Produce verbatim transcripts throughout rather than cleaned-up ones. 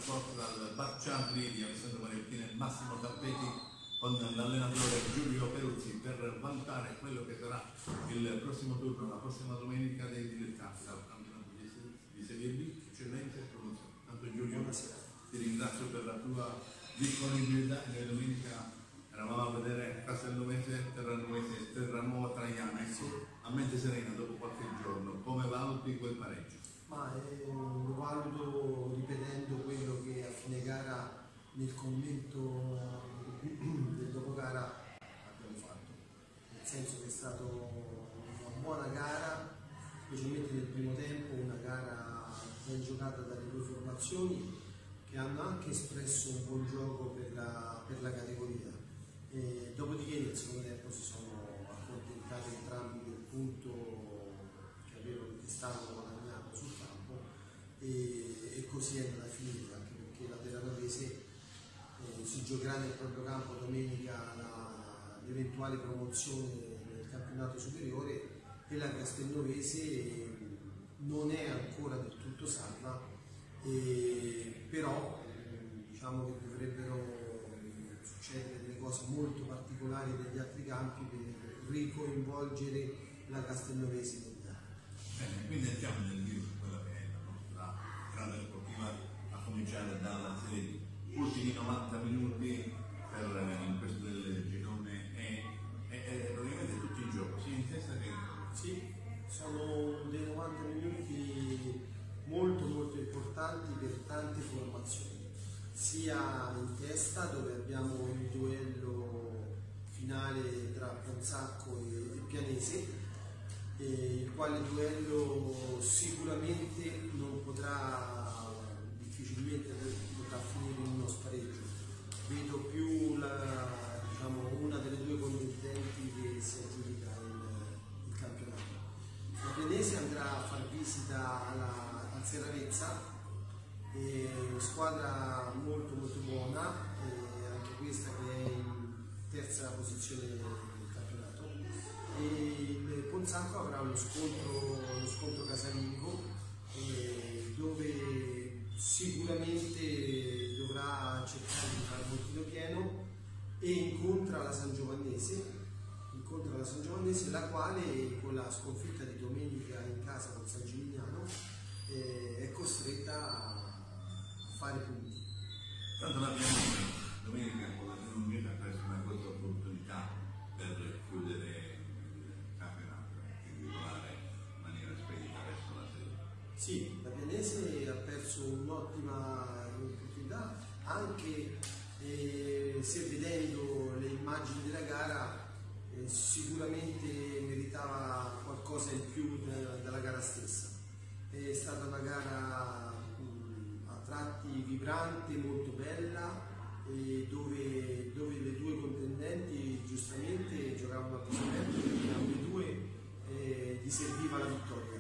sport dal Bar Charlie di Alessandro Mariottini e Massimo Tappeti con l'allenatore Giulio Peruzzi per valutare quello che sarà il prossimo turno, la prossima domenica dei dilettanti dal campionato di Serie B, eccellenza e promozione. Tanto Giulio, ti ringrazio per la tua disponibilità. E domenica eravamo a vedere Castellovese, Terranuovese e Terranuova Traiana, a mente serena dopo qualche giorno. Come valuti quel pareggio? Ma eh, lo valuto ripetendo quello che a fine gara nel commento del dopo gara abbiamo fatto, nel senso che è stata una buona gara, specialmente nel primo tempo, una gara ben giocata dalle due formazioni che hanno anche espresso un buon gioco per la, per la categoria. E dopodiché nel secondo tempo si sono accontentati entrambi del punto che avevano, che stavano guadagnando sul campo, e, e così è andata a finire, anche perché la Terranuovese eh, si giocherà nel proprio campo domenica l'eventuale promozione nel campionato superiore, e la Castellovese non è ancora del tutto salva, eh, però eh, diciamo che dovrebbero succedere delle cose molto particolari negli altri campi per ricoinvolgere la Castellovese nel gara. Bene, quindi entriamo nel vivo su quella che è la nostra strada sportiva, a cominciare dalla serie D. Ultimi novanta minuti per il questo del girone e, e, e praticamente tutti in gioco, sia in testa che in campo. Sì, sono dei novanta minuti molto molto importanti per tante formazioni, sia in testa, dove abbiamo il duello finale tra Ponzacco e, e Pianese, e il quale duello sicuramente non potrà, difficilmente potrà finire in uno spareggio. Vedo più la, diciamo, una delle due contendenti che si aggiudica il, il campionato. La Pianese andrà a far visita alla, al Serravezza, è una squadra molto molto buona, anche questa che è in terza posizione del campionato, e il Ponzacco avrà lo scontro, lo scontro casalingo, eh, dove sicuramente dovrà cercare di fare bottino pieno, e incontra la San Giovannese, incontra la San Giovannese, la quale con la sconfitta di domenica in casa con San Gimignano eh, è costretta a fare punti. Tanto l'abbiamo domenica con la Lunghetta presso una grossa opportunità per chiudere il campionato, in particolare in maniera spedita verso la serie. Sì, la Pianese ha perso un'ottima opportunità, anche eh, se vedendo le immagini della gara eh, sicuramente meritava qualcosa in più da, dalla gara stessa. È stata una gara mh, a tratti vibrante, molto bella, e dove, dove le due contendenti giustamente giocavano a viso aperto, perché a le due eh, gli serviva la vittoria.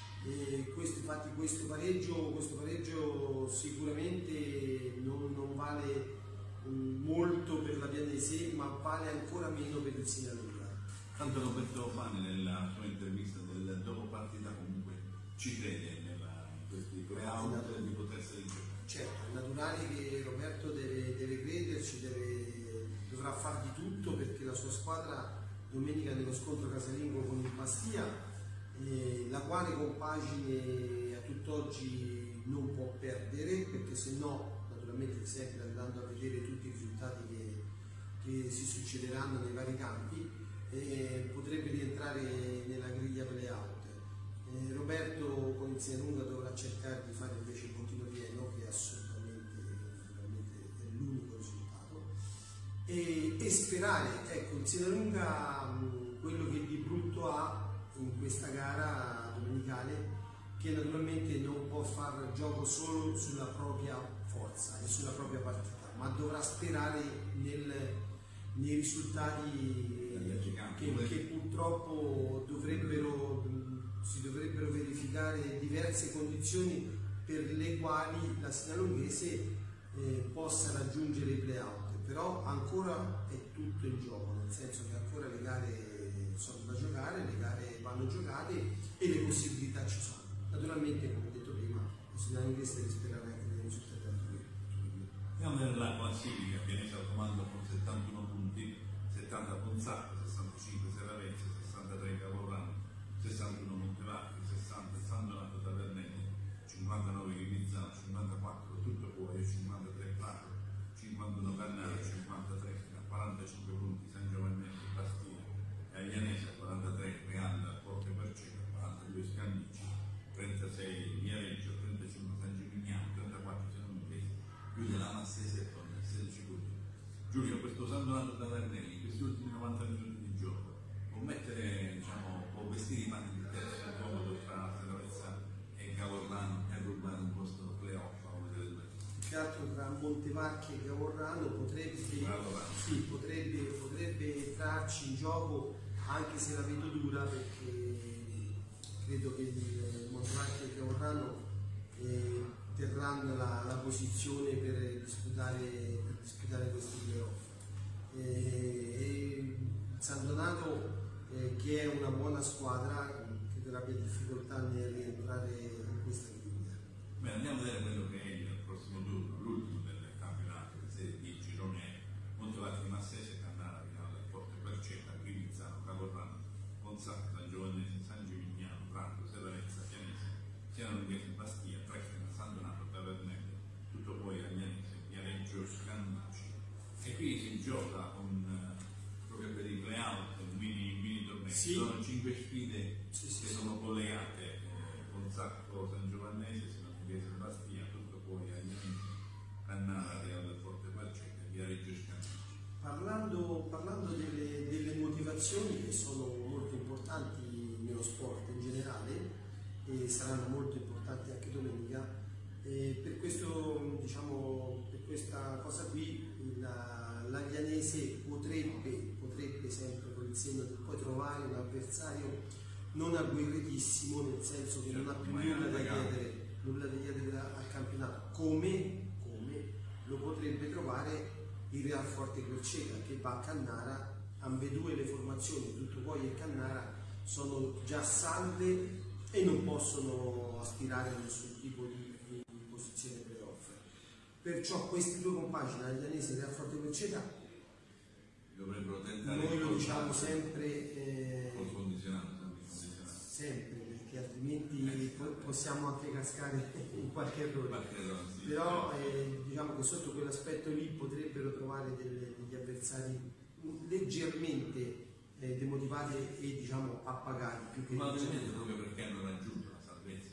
E questo, infatti questo pareggio, questo pareggio sicuramente non, non vale mh, molto per la Pianese, ma vale ancora meno per il Sinalunga. Tanto Roberto Fani nella sua intervista del dopo partita comunque ci crede nella, in questi play-out di potersi vincere. Certo, è naturale che Roberto deve, deve crederci, deve, dovrà far di tutto perché la sua squadra domenica nello scontro casalingo con il Bastia, eh, la quale compagine a tutt'oggi non può perdere, perché se no naturalmente sempre andando a vedere tutti i risultati che, che si succederanno nei vari campi, eh, potrebbe rientrare nella griglia play-out. Eh, Roberto con il Sinalunga dovrà cercare di fare invece il bottino pieno, che è assolutamente, assolutamente è l'unico risultato, e, e sperare, ecco, il Sinalunga quello che di brutto ha in questa gara domenicale, che naturalmente non può fare gioco solo sulla propria forza e sulla propria partita, ma dovrà sperare nel, nei risultati che, che purtroppo dovrebbero, si dovrebbero verificare diverse condizioni per le quali la Sinalunghese eh, possa raggiungere i play-out, però ancora è tutto in gioco, nel senso che ancora le gare sono da giocare, le gare vanno giocate e le possibilità ci sono. Naturalmente, come detto prima, la Sinalunghese deve sperare anche nei risultati anteriori. vedere la classifica. Pianese al comando con settantuno punti, settanta Ponzacco, sessantacinque Seravezza, sessantatré Cavorrano, sessantuno Montevarchi, sessanta San Donato Tavernelli, cinquantanove Ghivizzano, cinquantaquattro Tutto Cuoio, cinquantatré Prato, cinquantuno Cannara, cinquantatré, quarantacinque punti San Giovannetto, Bastia e Aglianese, quarantatré Realla, Porte Perceta, quarantadue Scandicci, trentasei Viareggio, trentacinque San Gimignano, trentaquattro Senominchese, chiude la Massese con sedici punti. Giulio, questo San Donato Tavernelli, in questi ultimi novanta minuti di gioco, può mettere, diciamo, può vestire i panni di terzo comodo tra Seravezza e Cavorrano e rubare un posto playoff a una delle due. Più che altro tra Montevarchi e Cavorrano potrebbe, sì, potrebbe, potrebbe entrarci in gioco, anche se la vedo dura, perché credo che il Montevarchi e Cavorrano eh, terranno la, la posizione per disputare, per disputare questi playoff. Eh, San Donato, eh, che è una buona squadra, credo abbia difficoltà nel rientrare in questa linea. Beh, andiamo a vedere quello che è il prossimo turno, l'ultimo del campionato, la serie di girone Montevarchi Massese, Cannara, Finale, Porte Perceta, Ghivizzano, Cavorrano, Ponzacco, San Giovannese, San Gimignano, Prato, Seravezza, Pianese, Siano Lunghese, Bastia, Trestina, San Donato, Tavernelli, Tutto Poi, Aglianese, Viareggio, Scandicci. E qui si gioca con, eh, proprio per i playout, un mini, mini torneo. Sì. Sono cinque sfide Sì, sì, che sì. sono collegate, eh, Ponzacco, San Giovannese, Siano Lunghese, Bastia, Tutto Poi, Aglianese, Cannara, Reale, Porte Perceta, Viareggio, Scandicci. Parlando, parlando delle, delle motivazioni che sono molto importanti nello sport in generale e saranno molto importanti anche domenica, e per, questo, diciamo, per questa cosa qui la, l'Aglianese potrebbe, potrebbe sempre con il segno di poi trovare un avversario non agguerritissimo, nel senso che non ha più nulla da chiedere, nulla da chiedere al campionato, come, come lo potrebbe trovare il Real Forte Croceta, che va a Cannara. Ambedue le formazioni, Tutto Poi e Cannara, sono già salve e non possono aspirare a nessun tipo di, di posizione playoff. Perciò questi due compagini, Aglianese e Real Forte Croceta, Dovrebbero tentare noi di lo diciamo portare sempre, eh, col condizionato, sempre condizionato. sempre, perché altrimenti po- possiamo anche cascare in qualche errore. Qualche errore, sì. Però eh, diciamo che sotto quell'aspetto lì potrebbero trovare delle, degli avversari leggermente eh, demotivati e diciamo appagati, più che Probabilmente proprio perché hanno raggiunto la salvezza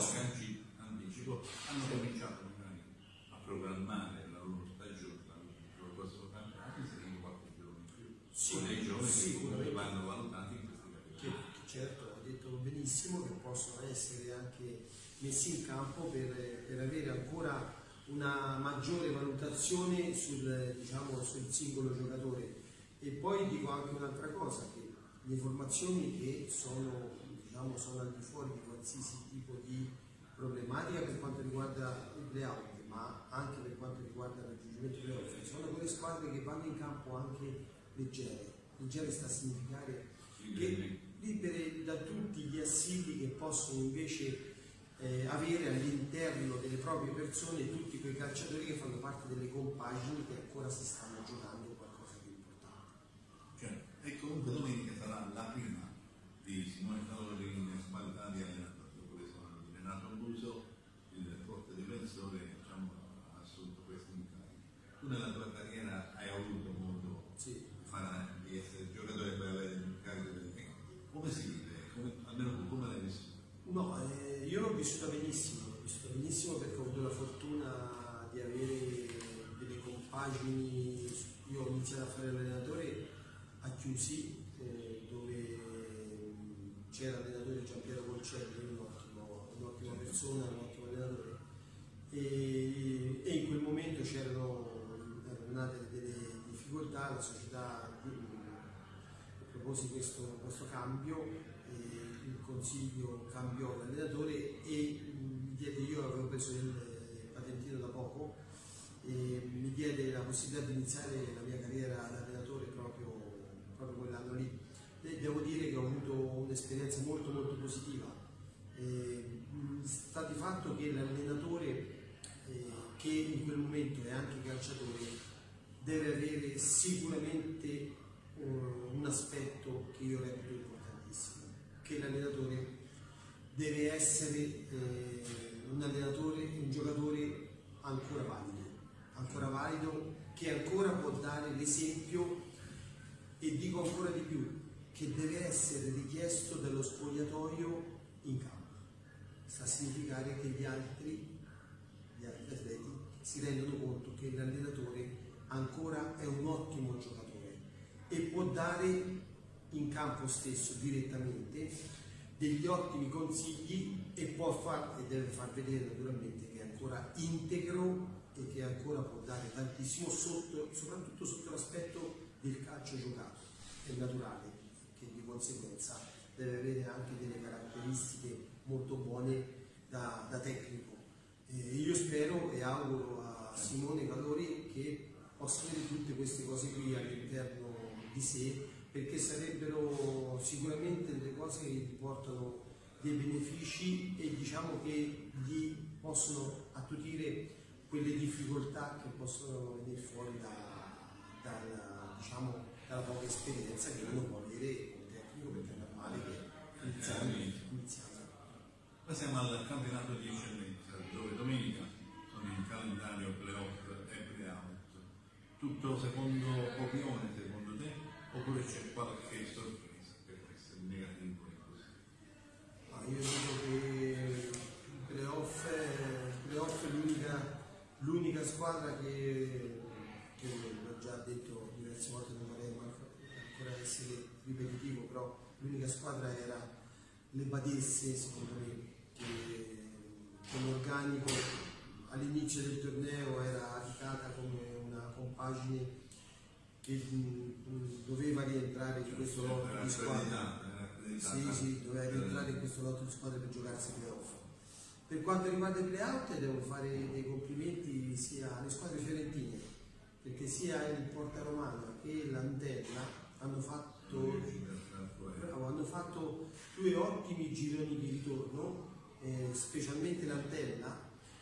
in anticipo, hanno cominciato magari a programmare la loro stagione, il prossimo campionato, inserendo qualche giorno in più. Sì, con dei giovani sicuramente. che vanno valutati in questi che, campionati. che certo, ha detto benissimo, che possono essere anche messi in campo per, per avere ancora una maggiore valutazione sul, diciamo, sul singolo giocatore. E poi dico anche un'altra cosa, che le formazioni che sono, diciamo, sono al di fuori di qualsiasi tipo di problematica per quanto riguarda il playout, ma anche per quanto riguarda il raggiungimento dei playoff, sono quelle squadre che vanno in campo anche leggere. Leggere sta a significare che libere da tutti gli assidi che possono invece eh, avere all'interno delle proprie persone tutti quei calciatori che fanno parte delle compagini che ancora si stanno giocando qualcosa di importante. Cioè, e comunque domenica sarà la prima di Simone Calori in qualità di allenatore, dopo che sono di Renato Buso, il forte difensore, diciamo, ha assunto questo incarico. Tu nella tua carriera hai avuto modo Sì. fare, di essere giocatore per avere l'incarico del tempo. Come si vive? Come, almeno tu come l'hai vissuto? No, eh, io l'ho vissuta benissimo, l'ho vissuta benissimo perché ho avuto la fortuna di avere delle compagini. Io ho iniziato a fare l'allenatore a Chiusi, eh, dove c'era l'allenatore Giampiero Colcelli, un ottimo, un'ottima persona, un ottimo allenatore, e, e in quel momento c'erano erano nate delle difficoltà, la società eh, proposi questo, questo cambio, e il consiglio cambiò l'allenatore e mi diede, io avevo preso il patentino da poco, e mi diede la possibilità di iniziare la mia carriera da allenatore proprio, proprio quell'anno lì. E devo dire che ho avuto un'esperienza molto molto positiva. E, sta di fatto che l'allenatore eh, che in quel momento è anche calciatore, deve avere sicuramente uh, un aspetto che io reputo importantissimo, che l'allenatore deve essere eh, un allenatore, un giocatore ancora valido, ancora valido, che ancora può dare l'esempio, e dico ancora di più, che deve essere richiesto dallo spogliatoio in campo. Sta a significare che gli altri, gli altri atleti si rendono conto che l'allenatore ancora è un ottimo giocatore e può dare in campo stesso direttamente degli ottimi consigli, e può far, e deve far vedere naturalmente che è ancora integro e che ancora può dare tantissimo, sotto, soprattutto sotto l'aspetto del calcio giocato. È naturale che di conseguenza deve avere anche delle caratteristiche molto buone da, da tecnico. E io spero e auguro a Simone Valori che possa avere tutte queste cose qui all'interno di sé, perché sarebbero sicuramente delle cose che gli portano dei benefici e diciamo che gli possono attutire quelle difficoltà che possono venire fuori da, dalla, diciamo, dalla poca esperienza che uno può avere come tecnico, perché è normale che iniziamo. iniziamo. Passiamo al campionato di eccellenza, dove domenica sono in calendario playoff e play-out. Tutto secondo copione, secondo te, oppure c'è qualche sorpresa per essere negativo e così? Ah, io dico che il playoff è l'unica l'unica squadra che, che l'ho già detto diverse volte, non vorrei ancora essere ripetitivo, però l'unica squadra era le Badesse, secondo me, che con l'organico all'inizio del torneo era radicata come una compagine che mh, doveva rientrare in questo lotto di squadre. Sì, sì, doveva rientrare in questo lotto di squadre per giocarsi i playoff. Per quanto riguarda i play-out devo fare dei complimenti sia alle squadre fiorentine, perché sia il Porta Romana che l'Antella hanno fatto, bravo, hanno fatto due ottimi gironi di ritorno, eh, specialmente l'Antella,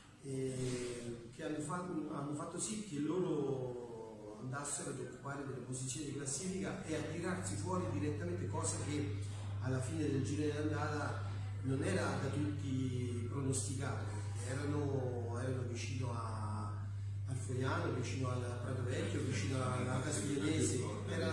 eh, che hanno fatto, hanno fatto sì che loro andassero ad occupare delle posizioni di classifica e a tirarsi fuori direttamente, cosa che alla fine del giro di andata non era da tutti pronosticata. Erano, erano vicino a, al Fogliano, vicino al Prato Vecchio, vicino alla Castiglianese, era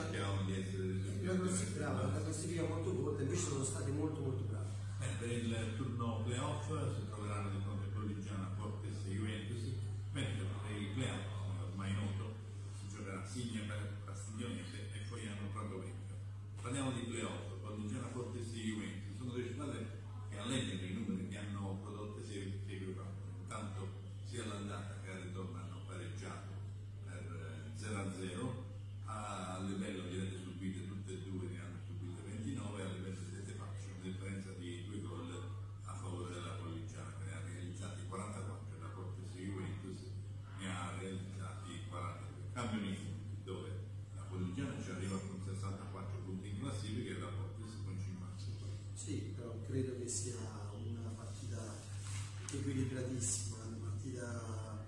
una classifica molto corta, invece sono stati molto molto bravi. Eh, per il turno playoff si troveranno di fronte a Colligiana, Fortes e Juventus, mentre per i playoff, come ormai noto, si giocherà Signa per Castiglionese e Fogliano Prato Vecchio. Parliamo di playoff, Colligiana, Fortes e Juventus, sono due squadre che allegano i numeri che hanno prodotto sei campi. Intanto sia l'andata che al ritorno hanno pareggiato per zero a zero, a livello di rete subite tutte e due ne hanno subite ventinove, a livello di rete faccio una differenza di due gol a favore della Colligiana, che ne ha realizzati quarantaquattro e la Fortes Juventus ne ha realizzati quarantadue. Cambiano i punti, dove la Colligiana ci arriva con sessantaquattro punti in classifica e la Fortes con cinquantasei. Sì, però credo che sia una partita equilibratissima, una partita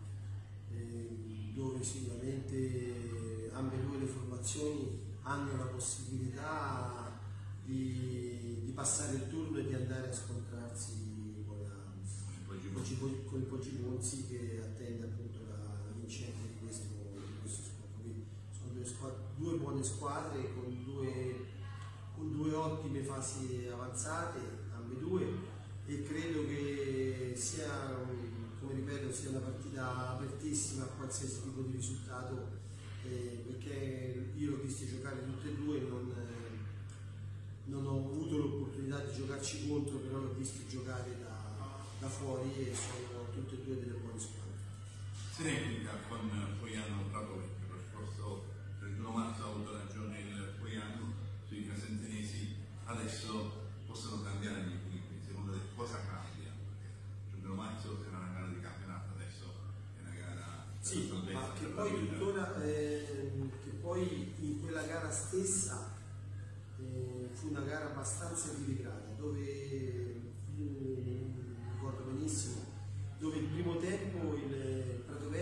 eh, dove sicuramente ambedue le formazioni hanno la possibilità di, di passare il turno e di andare a scontrarsi con, la, con il Poggibonsi, che attende appunto la, la vincente di questo, di questo scontro. Quindi sono due, squadre, due buone squadre con due, con due ottime fasi avanzate, ambedue, e credo che sia, come ripeto, sia una partita apertissima a qualsiasi tipo di risultato, eh, perché io l'ho visto giocare tutte e due, non, eh, non ho avuto l'opportunità di giocarci contro, però l'ho visto giocare da, da fuori e sono tutte e due delle buone squadre. Si replica con Fogliano Prato Vecchio, lo scorso trentuno marzo ha avuto ragione il Fogliano sui casentinesi, adesso possono cambiare gli equilibri, secondo te cosa cambia? Il trentuno marzo era una gara di campionato, adesso è una gara sì, ma che poi tuttora eh, che poi in quella gara stessa eh, fu una gara abbastanza equilibrata, dove eh, ricordo benissimo, dove il primo tempo il Prato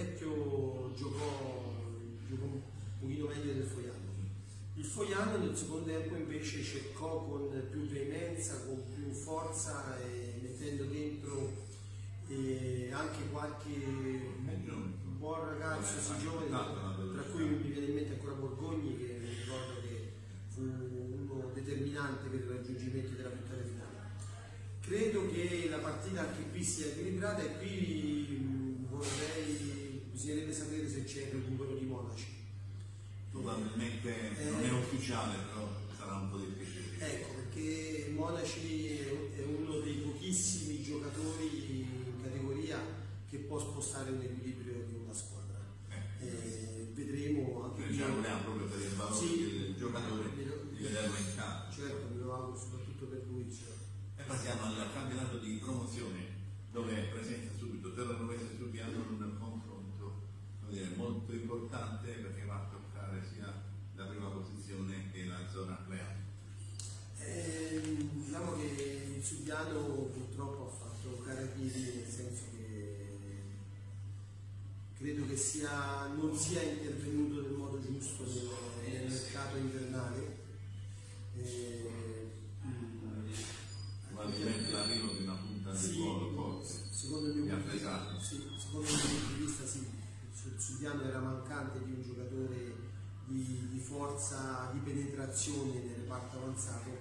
il secondo tempo invece cercò con più veemenza, con più forza, e mettendo dentro e anche qualche buon ragazzo, sì, giovane, tra cui mi viene in mente ancora Borgogni, che mi ricordo che fu uno determinante per il raggiungimento della vittoria finale. Credo che la partita anche qui sia equilibrata, e qui vorrei, bisognerebbe sapere se c'è il recupero di Monaci. Probabilmente eh, non è ufficiale, però sarà un po' difficile. Ecco, perché Monaci è uno dei pochissimi giocatori in categoria che può spostare un equilibrio di una squadra. Eh. Eh, vedremo anche noi ci auguriamo proprio per il valore sì, del giocatore di vederlo in campo. Certo, me lo auguro soprattutto per lui. Certo. E passiamo al campionato di promozione, dove è presente subito Terranova e Subiano, un confronto dire, molto importante, perché va a toccare sia la prima posizione che la zona playoff. Eh, diciamo che il Subiano purtroppo ha fatto caratieri, nel senso che credo che sia, non sia intervenuto nel modo giusto nel, nel mercato invernale. Eh, Probabilmente l'arrivo di una punta di sì, ruolo forte. Secondo il mio punto di vista, sì, secondo il mio punto di vista sì. Il Subiano era mancante di un giocatore di, di forza, di penetrazione nel reparto avanzato.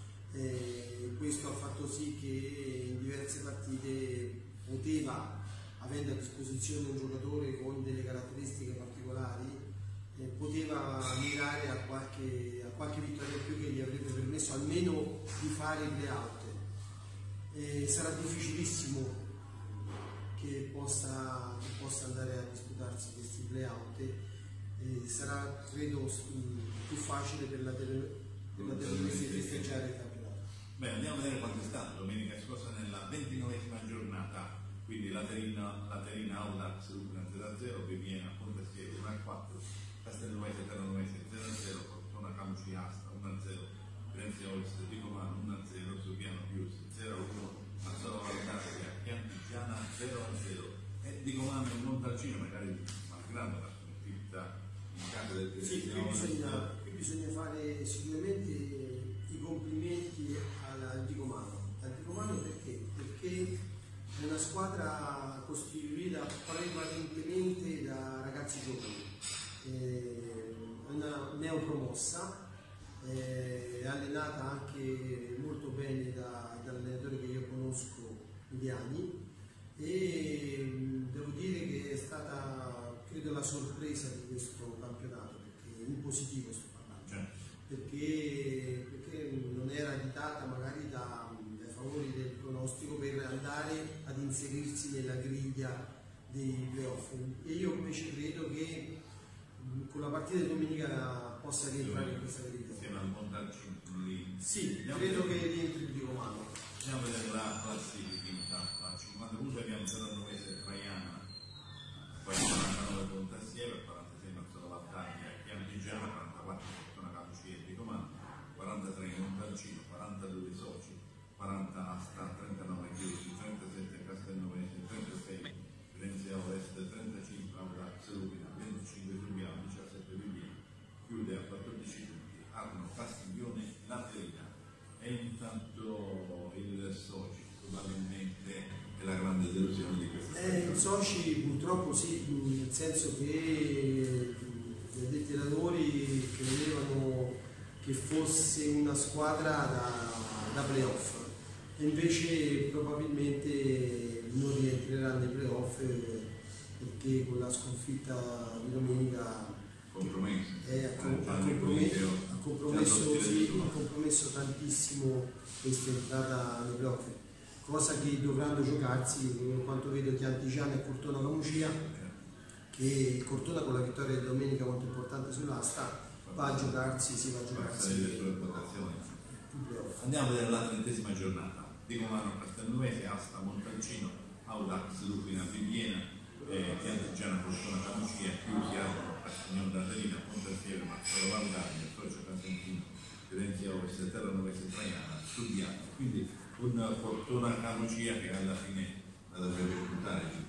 Eh, questo ha fatto sì che in diverse partite poteva, avendo a disposizione un giocatore con delle caratteristiche particolari, eh, poteva mirare a qualche, a qualche vittoria in più che gli avrebbe permesso almeno di fare il play-out. Eh, sarà difficilissimo che possa, che possa andare a disputarsi questi play-out, eh, sarà credo più facile per la Terranova festeggiare il campionato. Beh, andiamo a vedere quanto è stato domenica scorsa nella ventinovesima giornata, quindi Laterina, Laterina Audax zero a zero, Bibiena Pontestieri uno a quattro, Castelnuovo Terranova zero a zero, Fortuna Camuci Asta uno a zero, Firenze Olst Vicomano uno a zero, Subiano Pius zero a uno, Mazzolo Valdaria Piantigiana zero a zero, e Vicomano e Montalcino, magari malgrado la sconfitta in casa del sì, qui bisogna, qui bisogna fare sicuramente i complimenti al Vicomano. Al Vicomano perché? Perché è una squadra costituita prevalentemente da ragazzi giovani, è una neopromossa, è allenata anche molto bene da, dall'allenatore che io conosco, Miliani, e devo dire che è stata, credo, la sorpresa di questo campionato, perché in positivo sto parlando, perché, perché non era additata magari da, dai favori del pronostico per andare ad inserirsi nella griglia dei playoff, e io invece credo che con la partita di domenica possa rientrare in questa griglia. Insieme al Montalcino lì. Sì, credo che rientri il Vicomano. Andiamo a vedere la classifica, intanto a cinquanta punti abbiamo Terranova Traiana, poi quarantanove Pontassieve, quarantasei Mazzolo Valdaria, Piantigiana, quarantaquattro Fortuna Camuci e Vicomano, quarantatré Montalcino, quarantadue Soci, quaranta Asta, trentanove Chiusi, trentasette Castelnovese, trentasei Firenze Ovest, trentacinque Audax Lupina, venticinque Subiano, diciassette Bibiena, chiude a quattordici punti Arno Castiglione Laterina, e intanto il Soci probabilmente è la grande delusione di questa eh, il Soci purtroppo sì, nel senso che gli addetti ai lavori credevano che fosse una squadra da, da playoff, e invece probabilmente non rientrerà nei playoff, perché con la sconfitta di domenica compromesso. Eh, ha, com- ha, compromesso, ha, compromesso, sì, ha compromesso tantissimo questa entrata nei playoff, cosa che dovranno giocarsi, per quanto vedo, Chiantigiana e Cortona Camucia, che Cortona con la vittoria di domenica molto importante sull'Asta va a giocarsi, si va a giocarsi le sue quotazioni. Andiamo a vedere la trentesima giornata. Vicomano Castelnuovo, Asta Montalcino, Audax Lupina Bibiena, eh, Piantigiana Cortona Camucia, Chiusi Arno Castiglione Laterina, Pontassieve, Mazzolo Valdaria, Socio Casentino, Firenze Ovest, Terranova Traiana, Subiano. Quindi un Fortuna Camucia che alla fine la dovrebbe risultare.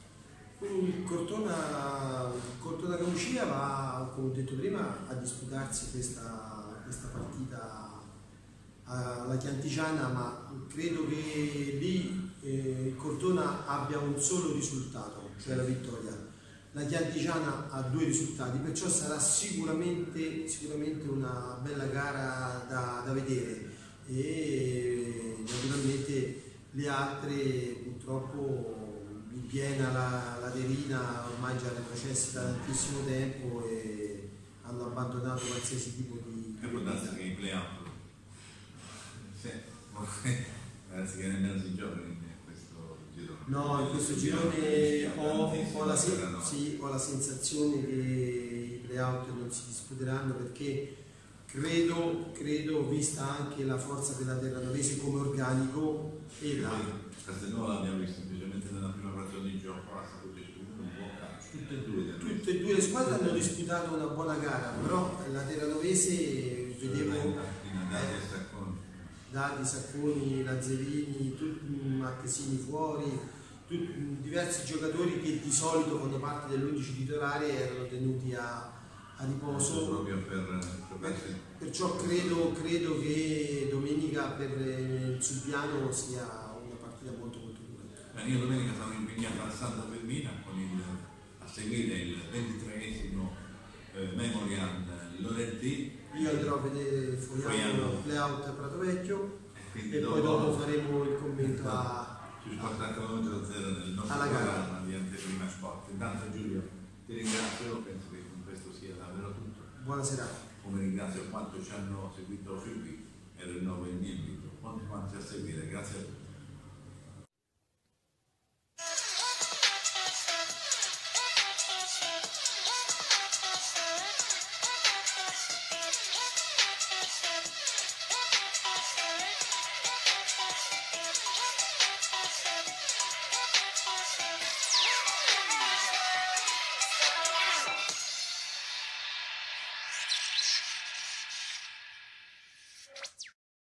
Il Cortona, Cortona Camucia va, come ho detto prima, a disputarsi questa, questa partita alla Chiantigiana, ma credo che lì eh, il Cortona abbia un solo risultato, cioè la vittoria. La Chiantigiana ha due risultati, perciò sarà sicuramente, sicuramente una bella gara da, da vedere, e naturalmente le altre purtroppo in piena la, la Terina ormai già retrocessi da tantissimo tempo e hanno abbandonato qualsiasi tipo di... È importante che i playout, sì, ragazzi che nemmeno si gioca in questo girone. No, in questo girone ho, ho, la sen- sì, ho la sensazione che i playout non si disputeranno, perché credo, credo, vista anche la forza della Terranovese come organico e la... Castelnuovo l'abbiamo visto semplicemente nella prima frazione di gioco, ha saputo distribuire un buon calcio. Tutte e due, tutte e due le squadre hanno disputato una buona gara, però la Terranovese vedevo Dati, Sacconi, Lazzarini, Marchesini fuori, tut, diversi giocatori che di solito fanno parte dell'undici titolare erano tenuti a, a riposo. Proprio per, per perciò credo, credo che domenica per il Subiano sia una partita molto molto dura. Io domenica sono impegnato a Santa Fermina con il, a seguire il ventitreesimo eh, Memorial Loretti. Io andrò a vedere Fogliano Playout a Prato Vecchio e, e poi dopo faremo il commento a, ci porta a cronometro zero nel nostro programma di Anteprima Sport. Intanto Giulio ti ringrazio, penso che con questo sia davvero tutto. Buona serata. Come ringrazio quanto ci hanno seguito fin qui e rinnovo il mio invito, continuate a seguire, grazie a tutti.